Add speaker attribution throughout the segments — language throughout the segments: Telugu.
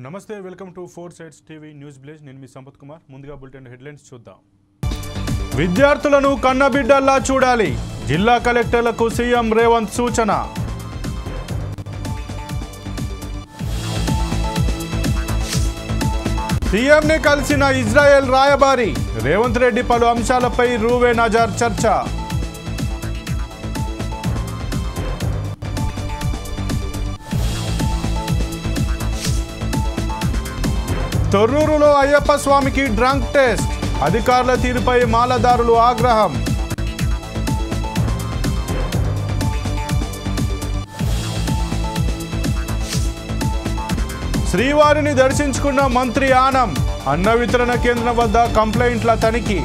Speaker 1: నమస్తే welcome to 4 sides TV news village నేను మీ సంపత్ కుమార్ ముందుగా బులెటిన్ హెడ్లైన్స్ చూద్దాం విద్యార్థులను కన్నబిడ్డల్లా చూడాలి జిల్లా కలెక్టర్లకు సీఎం రేవంత్ సూచన సీఎంని కలిసిన ఇజ్రాయెల్ రాయబారి రేవంత్ రెడ్డి పలు అంశాలపై రూవే నజార్ చర్చ తొర్రూరులో అయ్యప్ప స్వామికి డ్రంక్ టెస్ట్ అధికారుల తీరుపై మాలదారులు ఆగ్రహం శ్రీవారిని దర్శించుకున్న మంత్రి ఆనం అన్న వితరణ కేంద్రం వద్ద కంప్లైంట్ల తనిఖీ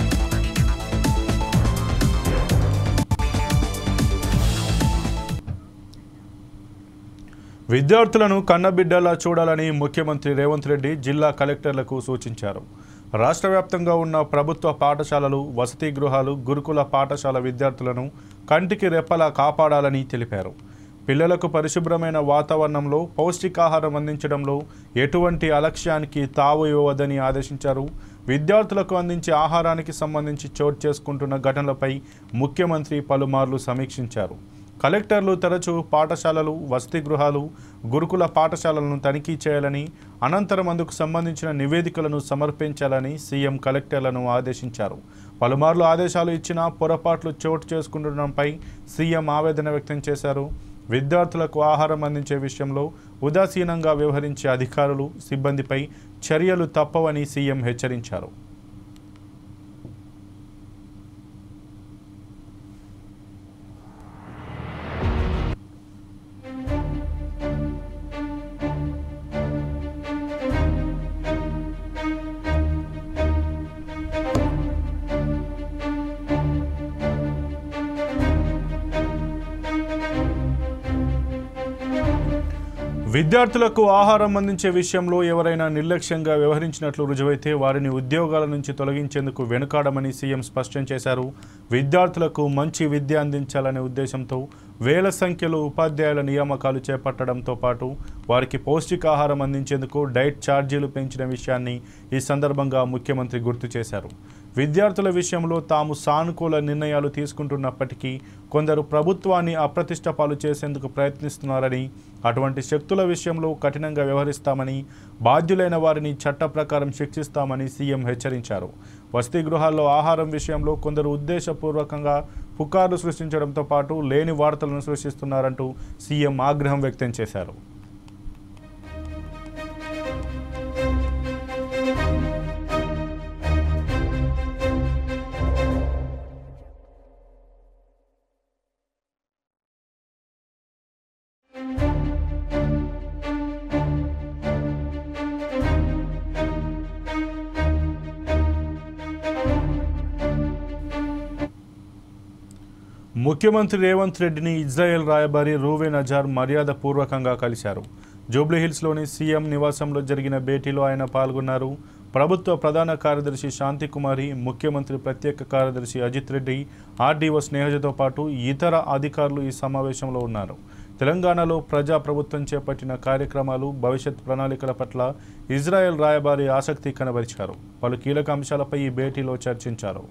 Speaker 1: విద్యార్థులను కన్నబిడ్డలా చూడాలని ముఖ్యమంత్రి రేవంత్ రెడ్డి జిల్లా కలెక్టర్లకు సూచించారు. రాష్ట్ర వ్యాప్తంగా ఉన్న ప్రభుత్వ పాఠశాలలు, వసతి గృహాలు, గురుకుల పాఠశాల విద్యార్థులను కంటికి రెప్పలా కాపాడాలని తెలిపారు. పిల్లలకు పరిశుభ్రమైన వాతావరణంలో పౌష్టికాహారం అందించడంలో ఎటువంటి అలక్ష్యానికి తావు ఇవ్వవద్దని ఆదేశించారు. విద్యార్థులకు అందించే ఆహారానికి సంబంధించి చోటు చేసుకుంటున్న ఘటనలపై ముఖ్యమంత్రి పలుమార్లు సమీక్షించారు. కలెక్టర్లు తరచూ పాఠశాలలు, వసతి గృహాలు, గురుకుల పాఠశాలలను తనిఖీ చేయాలని, అనంతరం అందుకు సంబంధించిన నివేదికలను సమర్పించాలని సీఎం కలెక్టర్లను ఆదేశించారు. పలుమార్లు ఆదేశాలు ఇచ్చినా పొరపాట్లు చోటు చేసుకుంటుండడంపై సీఎం ఆవేదన వ్యక్తం చేశారు. విద్యార్థులకు ఆహారం అందించే విషయంలో ఉదాసీనంగా వ్యవహరించే అధికారులు, సిబ్బందిపై చర్యలు తప్పవని సీఎం హెచ్చరించారు. విద్యార్థులకు ఆహారం అందించే విషయంలో ఎవరైనా నిర్లక్ష్యంగా వ్యవహరించినట్లు రుజువైతే వారిని ఉద్యోగాల నుంచి తొలగించేందుకు వెనుకాడమని సీఎం స్పష్టం చేశారు. విద్యార్థులకు మంచి విద్య అందించాలనే ఉద్దేశంతో వేల సంఖ్యలో ఉపాధ్యాయుల నియామకాలు చేపట్టడంతో పాటు వారికి పౌష్టికాహారం అందించేందుకు డైట్ ఛార్జీలు పెంచిన విషయాన్ని ఈ సందర్భంగా ముఖ్యమంత్రి గుర్తు చేశారు. విద్యార్థుల విషయంలో తాము సానుకూల నిర్ణయాలు తీసుకుంటున్నప్పటికీ కొందరు ప్రభుత్వాన్ని అప్రతిష్ట పాలు చేసేందుకు ప్రయత్నిస్తున్నారని, అటువంటి శక్తుల విషయంలో కఠినంగా వ్యవహరిస్తామని, బాధ్యులైన వారిని చట్ట ప్రకారం శిక్షిస్తామని సీఎం హెచ్చరించారు. వసతి గృహాల్లో ఆహారం విషయంలో కొందరు ఉద్దేశపూర్వకంగా పుకార్లు సృష్టించడంతో పాటు లేని వార్తలను సృష్టిస్తున్నారంటూ సీఎం ఆగ్రహం వ్యక్తం చేశారు. ముఖ్యమంత్రి రేవంత్ రెడ్డిని ఇజ్రాయెల్ రాయబారి రూవే నజార్ మర్యాదపూర్వకంగా కలిశారు. జూబ్లీహిల్స్లోని సీఎం నివాసంలో జరిగిన భేటీలో ఆయన పాల్గొన్నారు. ప్రభుత్వ ప్రధాన కార్యదర్శి శాంతికుమారి, ముఖ్యమంత్రి ప్రత్యేక కార్యదర్శి అజిత్ రెడ్డి, ఆర్డీఓ స్నేహజతో పాటు ఇతర అధికారులు ఈ సమావేశంలో ఉన్నారు. తెలంగాణలో ప్రజాప్రభుత్వం చేపట్టిన కార్యక్రమాలు, భవిష్యత్ ప్రణాళికల పట్ల ఇజ్రాయెల్ రాయబారి ఆసక్తి కనబరిచారు. పలు కీలక అంశాలపై ఈ భేటీలో చర్చించారు.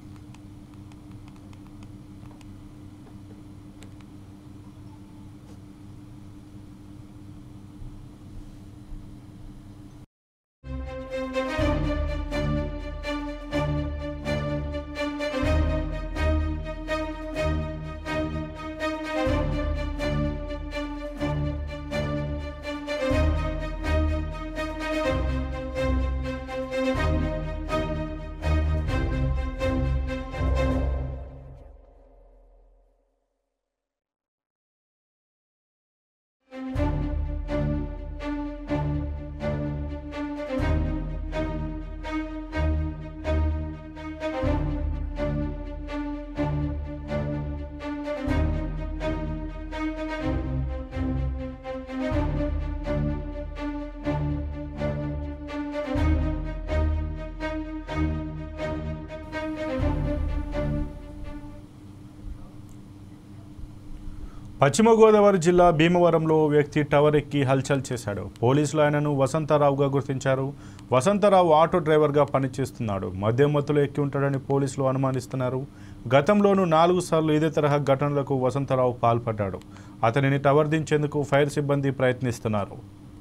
Speaker 1: పశ్చిమ గోదావరి జిల్లా భీమవరంలో వ్యక్తి టవర్ ఎక్కి హల్చల్ చేశాడు. పోలీసులు ఆయనను వసంతరావుగా గుర్తించారు. వసంతరావు ఆటో డ్రైవర్గా పనిచేస్తున్నాడు. మద్యం మత్తులో ఎక్కి ఉంటాడని పోలీసులు అనుమానిస్తున్నారు. గతంలోనూ 4 సార్లు ఇదే తరహా ఘటనలకు వసంతరావు పాల్పడ్డాడు. అతనిని టవర్ దించేందుకు ఫైర్ సిబ్బంది ప్రయత్నిస్తున్నారు.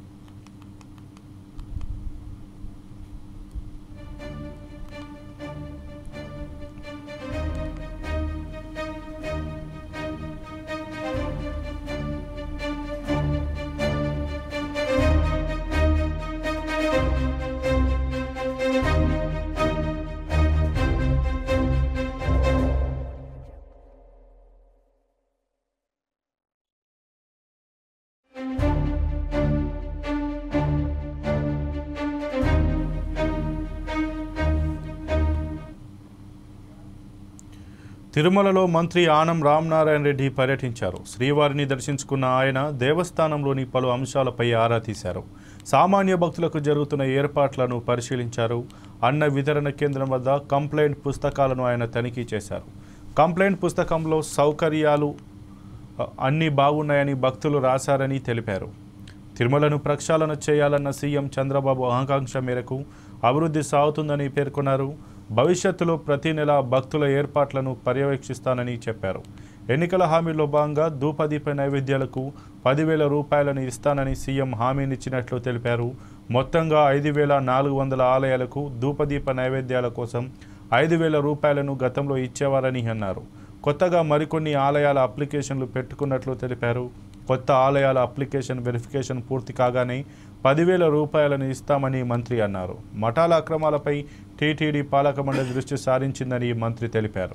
Speaker 1: తిరుమలలో మంత్రి ఆనం రామనారాయణ రెడ్డి పర్యటించారు. శ్రీవారిని దర్శించుకున్న ఆయన దేవస్థానంలోని పలు అంశాలపై ఆరా తీశారు. సామాన్య భక్తులకు జరుగుతున్న ఏర్పాట్లను పరిశీలించారు. అన్న వితరణ కేంద్రం వద్ద కంప్లైంట్ పుస్తకాలను ఆయన తనిఖీ చేశారు. కంప్లైంట్ పుస్తకంలో సౌకర్యాలు అన్నీ బాగున్నాయని భక్తులు రాశారని తెలిపారు. తిరుమలను ప్రక్షాళన చేయాలన్న సీఎం చంద్రబాబు ఆకాంక్ష మేరకు అభివృద్ధి సాగుతుందని పేర్కొన్నారు. భవిష్యత్తులో ప్రతి నెల భక్తుల ఏర్పాట్లను పర్యవేక్షిస్తానని చెప్పారు. ఎన్నికల హామీలో భాగంగా ధూపదీప నైవేద్యాలకు 10,000 రూపాయలను ఇస్తానని సీఎం హామీనిచ్చినట్లు తెలిపారు. మొత్తంగా 5,400 ఆలయాలకు ధూపదీప నైవేద్యాల కోసం 5,000 రూపాయలను గతంలో ఇచ్చేవారని అన్నారు. కొత్తగా మరికొన్ని ఆలయాల అప్లికేషన్లు పెట్టుకున్నట్లు తెలిపారు. కొత్త ఆలయాల అప్లికేషన్ వెరిఫికేషన్ పూర్తి కాగానే 10,000 రూపాయలను ఇస్తామని మంత్రి అన్నారు. మఠాల అక్రమాలపై టీటీడీ పాలక మండలి దృష్టి సారించిందని మంత్రి తెలిపారు.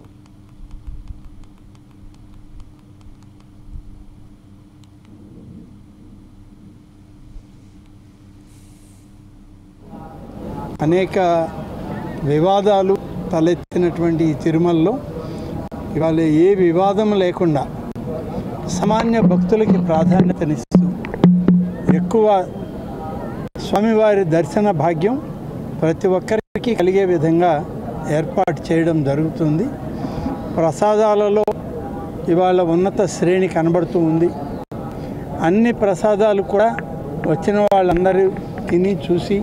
Speaker 2: అనేక వివాదాలు తలెత్తినటువంటి ఈ తిరుమలలో ఇవాళ ఏ వివాదం లేకుండా సామాన్య భక్తులకి ప్రాధాన్యతనిస్తూ ఎక్కువ స్వామివారి దర్శన భాగ్యం ప్రతి ఒక్కరికి కలిగే విధంగా ఏర్పాటు చేయడం జరుగుతుంది. ప్రసాదాలలో ఇవాళ ఉన్నత శ్రేణి కనబడుతూ ఉంది. అన్ని ప్రసాదాలు కూడా వచ్చిన వాళ్ళందరూ తిని చూసి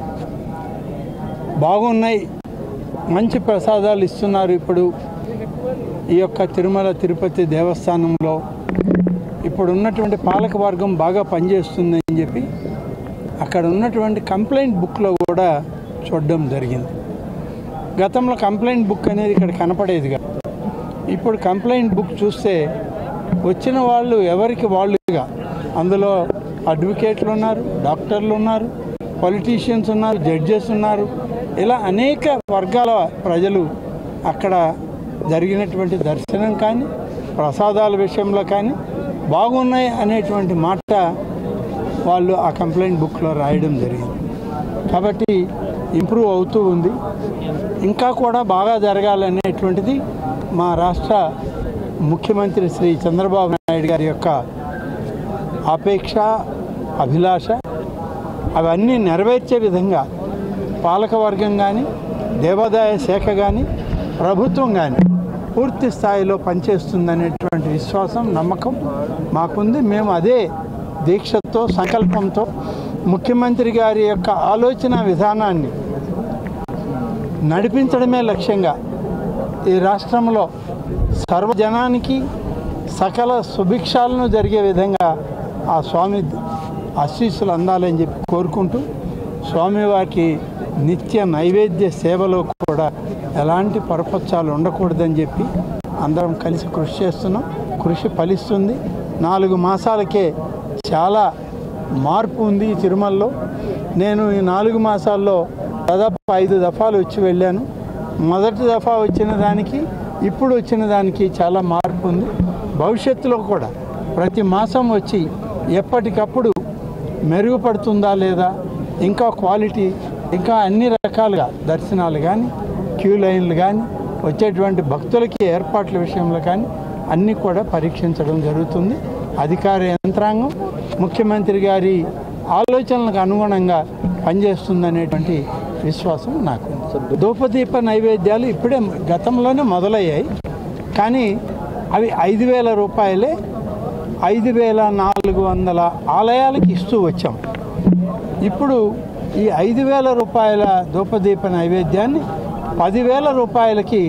Speaker 2: బాగున్నాయి, మంచి ప్రసాదాలు ఇస్తున్నారు. ఇప్పుడు ఈ యొక్క తిరుమల తిరుపతి దేవస్థానంలో ఇప్పుడు ఉన్నటువంటి పాలక వర్గం బాగా పనిచేస్తుందని చెప్పి అక్కడ ఉన్నటువంటి కంప్లైంట్ బుక్లో కూడా చూడడం జరిగింది. గతంలో కంప్లైంట్ బుక్ అనేది ఇక్కడ కనపడేది కాదు. ఇప్పుడు కంప్లైంట్ బుక్ చూస్తే వచ్చిన వాళ్ళు ఎవరికి వాళ్ళుగా అందులో అడ్వకేట్లు ఉన్నారు, డాక్టర్లు ఉన్నారు, పొలిటీషియన్స్ ఉన్నారు, జడ్జెస్ ఉన్నారు. ఇలా అనేక వర్గాల ప్రజలు అక్కడ జరిగినటువంటి దర్శనం కానీ ప్రసాదాల విషయంలో కానీ బాగున్నాయి అనేటువంటి మాట వాళ్ళు ఆ కంప్లైంట్ బుక్లో రాయడం జరిగింది. కాబట్టి ఇంప్రూవ్ అవుతూ ఉంది. ఇంకా కూడా బాగా జరగాలనేటువంటిది మా రాష్ట్ర ముఖ్యమంత్రి శ్రీ చంద్రబాబు నాయుడు గారి యొక్క ఆపేక్ష, అభిలాష. అవన్నీ నెరవేర్చే విధంగా పాలకవర్గం కానీ, దేవాదాయ శాఖ కానీ, ప్రభుత్వం కానీ పూర్తి స్థాయిలో పనిచేస్తుందనేటువంటి విశ్వాసం, నమ్మకం మాకుంది. మేము అదే దీక్షతో, సంకల్పంతో ముఖ్యమంత్రి గారి యొక్క ఆలోచన విధానాన్ని నడిపించడమే లక్ష్యంగా ఈ రాష్ట్రంలో సర్వజనానికి సకల సుభిక్షాలను జరిగే విధంగా ఆ స్వామి ఆశీస్సులు అందాలని చెప్పి కోరుకుంటూ, స్వామివారికి నిత్య నైవేద్య సేవలో కూడా ఎలాంటి పరపచ్చాలు ఉండకూడదని చెప్పి అందరం కలిసి కృషి చేస్తున్నాం. కృషి ఫలిస్తుంది. 4 మాసాలకే చాలా మార్పు ఉంది ఈ తిరుమలలో. నేను ఈ 4 మాసాల్లో దాదాపు 5 దఫాలు వచ్చి వెళ్ళాను. మొదటి దఫా వచ్చిన దానికి ఇప్పుడు వచ్చిన దానికి చాలా మార్పు ఉంది. భవిష్యత్తులో కూడా ప్రతి మాసం వచ్చి ఎప్పటికప్పుడు మెరుగుపడుతుందా లేదా, ఇంకా క్వాలిటీ, ఇంకా అన్ని రకాలుగా దర్శనాలు కానీ, క్యూ లైన్లు కానీ, వచ్చేటువంటి భక్తులకి ఏర్పాట్ల విషయంలో కానీ అన్నీ కూడా పరీక్షించడం జరుగుతుంది. అధికార యంత్రాంగం ముఖ్యమంత్రి గారి ఆలోచనలకు అనుగుణంగా పనిచేస్తుందనేటువంటి విశ్వాసం నాకు. ధూపదీప నైవేద్యాలు ఇప్పుడే గతంలోనే మొదలయ్యాయి, కానీ అవి 5,000 రూపాయలే. 5,400 ఆలయాలకు ఇస్తూ వచ్చాం. ఇప్పుడు ఈ 5,000 రూపాయల ధూపదీప నైవేద్యాన్ని 10,000 రూపాయలకి.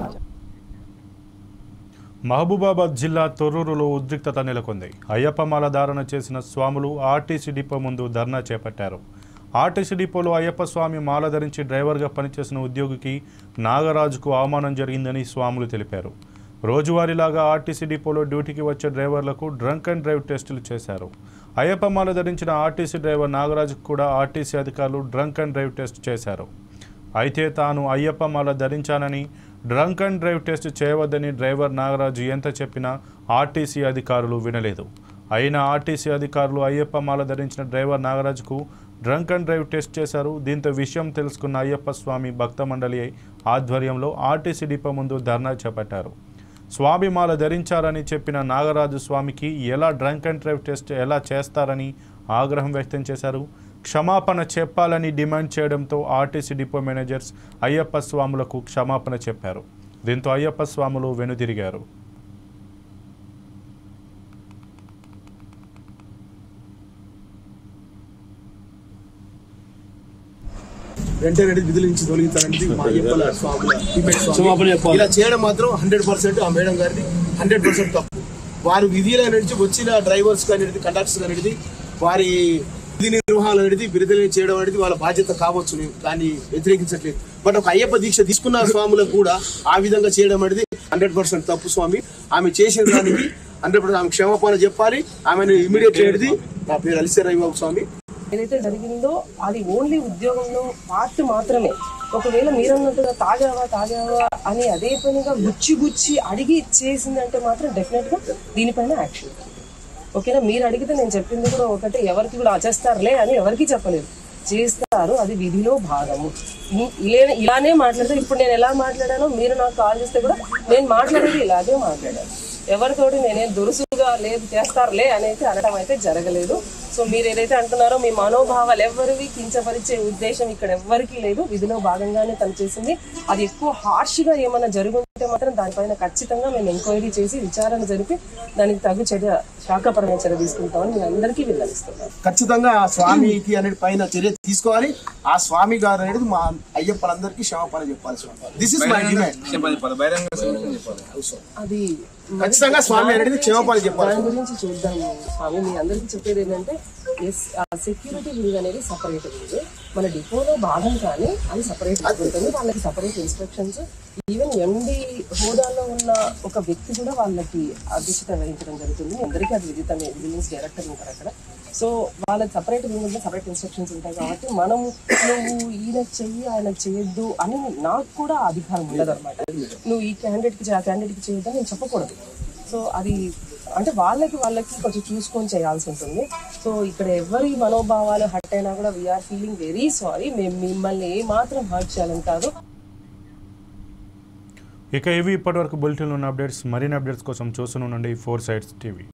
Speaker 1: మహబూబాబాద్ జిల్లా తొర్రూరులో ఉద్రిక్తత నెలకొంది. అయ్యప్ప మాల ధారణ చేసిన స్వాములు ఆర్టీసీ డిపో ముందు ధర్నా చేపట్టారు. ఆర్టీసీ డిపోలో అయ్యప్ప స్వామి మాల ధరించి డ్రైవర్గా పనిచేసిన ఉద్యోగికి నాగరాజుకు అవమానం జరిగిందని స్వాములు తెలిపారు. రోజువారీలాగా ఆర్టీసీ డిపోలో డ్యూటీకి వచ్చే డ్రైవర్లకు డ్రంక్ అండ్ డ్రైవ్ టెస్టులు చేశారు. అయ్యప్ప మాల ధరించిన ఆర్టీసీ డ్రైవర్ నాగరాజుకు కూడా ఆర్టీసీ అధికారులు డ్రంక్ అండ్ డ్రైవ్ టెస్ట్ చేశారు. అయితే తాను అయ్యప్ప మాల ధరించానని, డ్రంక్ అండ్ డ్రైవ్ టెస్ట్ చేయవద్దని డ్రైవర్ నాగరాజు ఎంత చెప్పినా ఆర్టీసీ అధికారులు వినలేదు. అయినా ఆర్టీసీ అధికారులు అయ్యప్ప మాల ధరించిన డ్రైవర్ నాగరాజుకు డ్రంక్ అండ్ డ్రైవ్ టెస్ట్ చేశారు. దీంతో విషయం తెలుసుకున్న అయ్యప్ప స్వామి భక్త మండలి ఆధ్వర్యంలో ఆర్టీసీ డిపో ముందు ధర్నా చేపట్టారు. స్వామి మాల ధరించారని చెప్పిన నాగరాజు స్వామికి ఎలా డ్రంక్ అండ్ డ్రైవ్ టెస్ట్ ఎలా చేస్తారని ఆగ్రహం వ్యక్తం చేశారు. క్షమాపణ చెప్పాలని డిమాండ్ చేయడంతో ఆర్టీసీ డిపో మేనేజర్స్ అయ్యప్ప స్వాములకు క్షమాపణ చెప్పారు. దీంతో అయ్యప్ప స్వాములు వెనుదిరిగారు.
Speaker 3: వెంటనే విధుల నుంచి తొలగించాలనేది మా అయ్యప్పల స్వాముల ఇలా చేయడం మాత్రం 100% ఆ మేడం గారిది 100% తప్పు. వారు విధుల నుంచి వచ్చిన డ్రైవర్స్ అనేది, కండక్టర్స్ అనేది వారి విధి నిర్వహణ అనేది విడుదల చేయడం అనేది వాళ్ళ బాధ్యత కావచ్చు, దాన్ని వ్యతిరేకించట్లేదు. బట్ ఒక అయ్యప్ప దీక్ష తీసుకున్న స్వాములకు కూడా ఆ విధంగా చేయడం అనేది 100% తప్పు. స్వామి ఆమె చేసిన దానికి 100% ఆమె క్షమాపణ చెప్పాలి. ఆమెను ఇమీడియట్ చేయడం. నా పేరు అలిసే రవిబాబు స్వామి.
Speaker 4: ఏదైతే జరిగిందో అది ఓన్లీ ఉద్యోగంలో పార్ట్ మాత్రమే. ఒకవేళ మీరన్నట్టుగా తాగావా అని అదే పనిగా గుచ్చి అడిగి చేసిందంటే మాత్రం డెఫినెట్గా దీనిపైన యాక్షన్. ఓకేనా? మీరు అడిగితే నేను చెప్పింది కూడా ఒకటే, ఎవరికి కూడా చేస్తారులే అని ఎవరికి చెప్పలేదు, చేస్తారు. అది విధిలో భాగము. ఇలానే మాట్లాడితే ఇప్పుడు నేను ఎలా మాట్లాడానో మీరు నాకు కాల్ చేస్తే కూడా నేను మాట్లాడేది ఇలాగే మాట్లాడాను. ఎవరితోటి నేనేం దురుసుగా లేదు చేస్తారులే అనేది అనడం అయితే జరగలేదు. సో మీరు ఏదైతే అంటున్నారో మీ మనోభావాలు ఎవరివి కించపరిచే ఉద్దేశం ఇక్కడ ఎవ్వరికీ లేదు. విధిలో భాగంగానే తను చేసింది. అది ఎక్కువ హార్ష్గా ఏమైనా జరుగుంటే మాత్రం దానిపైన ఖచ్చితంగా మేము ఎంక్వైరీ చేసి విచారణ జరిపి దానికి తగు చర్య, శాఖపరమైన చర్య తీసుకుంటామని మీ అందరికీ విన్నవిస్తున్నాను.
Speaker 3: ఖచ్చితంగా ఆ స్వామికి అనేది పైన చర్య తీసుకోవాలి. ఆ స్వామి గారు అనేది మా అయ్యప్పలందరికీ క్షమాపణ చెప్పాలి. This is my demand.
Speaker 4: అది
Speaker 3: ఖచ్చితంగా స్వామి అనేది క్షమాపణ చెప్పాలి.
Speaker 4: దాని గురించి చూద్దాం. స్వామి మీ అందరికీ చెప్పేది ఏంటంటే, సెక్యూరిటీ వింగ్ అనేది సపరేట్ వింగ్. మన డిపోలో భాగం కానీ అది సపరేట్ ఉంటుంది. వాళ్ళకి సపరేట్ ఇన్స్ట్రక్షన్స్. ఈవెన్ ఎండి హోదాలో ఉన్న ఒక వ్యక్తి కూడా వాళ్ళకి అధ్యక్షత వహించడం జరుగుతుంది. అందరికీ అది విదితమే. విజిలెన్స్ డైరెక్టర్ ఉంటారు అక్కడ. సో వాళ్ళకి సపరేట్ వింగ్ సపరేట్ ఇన్స్ట్రక్షన్స్ ఉంటాయి కాబట్టి మనము నువ్వు ఈయనకు చెయ్యి ఆయనకు చేయొద్దు అని నాకు కూడా అధికారం ఉండదు అనమాట. నువ్వు ఈ క్యాండిడేట్కి ఆ క్యాండిడేట్కి చేయొద్దని నేను చెప్పకూడదు. సో అది అంటే వాళ్ళకి కొంచెం చూసుకొని చేయాల్సి ఉంటుంది. సో ఇక్కడ ఎవరి మనోభావాలు హర్ట్ అయినా కూడా వీఆర్ ఫీలింగ్ వెరీ సారీ. మేము మిమ్మల్ని ఏమాత్రం హర్ట్ చేయాలని కాదు.
Speaker 1: ఇక ఇవి ఇప్పటివరకు బులెటిన్లో ఉన్న అప్డేట్స్. మరిన్ని అప్డేట్స్ కోసం చూస్తూనే ఉండండి 4 Sides TV.